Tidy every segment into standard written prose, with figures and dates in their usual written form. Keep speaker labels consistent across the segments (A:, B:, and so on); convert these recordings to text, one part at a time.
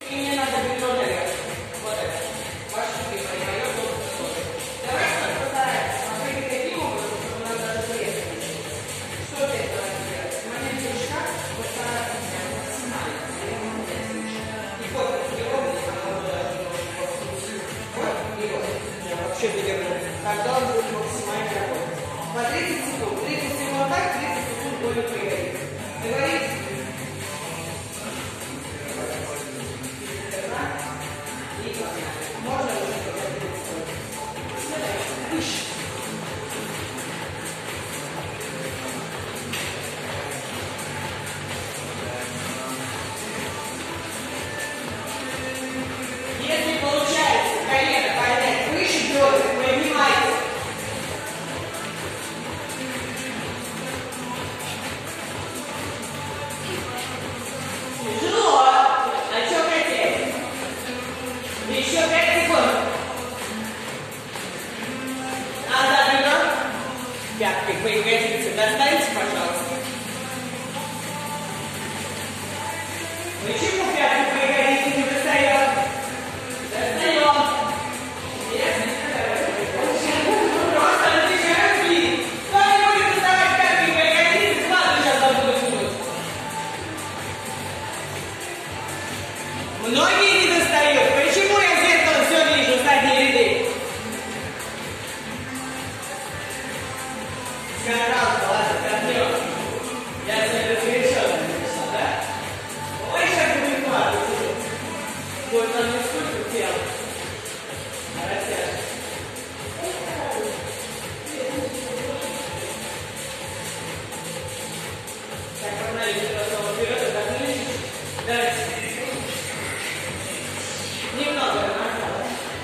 A: И мне надо бедро наверх. Вот это. Ваши бедра. Я ее тоже готовлю. Давайте постараемся. Смотрите, каким образом, чтобы у нас даже пресс. Что для этого делать? В момент прыжка постараться прям максимально. И вот, и ровно, вообще выдержу. Тогда он будет максимально работать. По 30 секунд. 30 секунд так, 30 секунд более пригодится. Договорились? И можно уже поговорить. Выше. Если получается колено поднять выше бедра, поднимайте. Тяжело. А что хотеть? Еще 5 секунд. Назад бедро. Пяткой по ягодице достаньте, пожалуйста. Почему пятки по ягодице не достаем? Достаем. Просто разрешаем клип. Кто не будет доставать пятки по ягодице, сразу сейчас забудут будут. Многие не достают. Почему я в зеркало все вижу, задние ряды? Скандал, ладно, коснем. Я все разрешил, да? Ой, сейчас будет падать. Вот там не сколько тел. Растяжка. Так, погнали вперед, отдохнули. Давайте. Немного назад.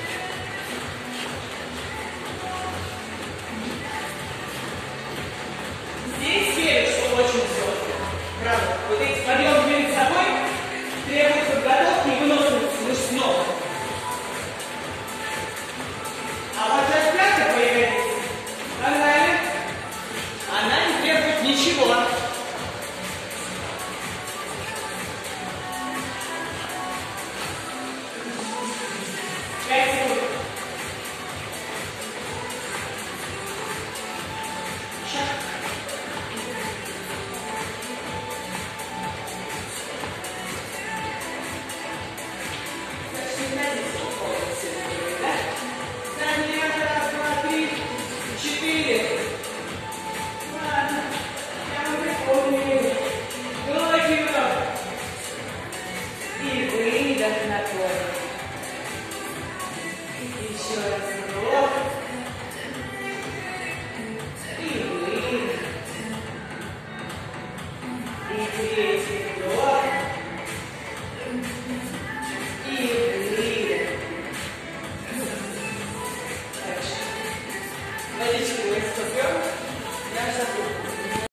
A: Здесь верю, что очень сложно. Правда. Вот эти подъемы перед собой требуют подготовки и выносливости мышц ног. А вот распятка по ягодице, погнали. Она не требует ничего. 5 секунд.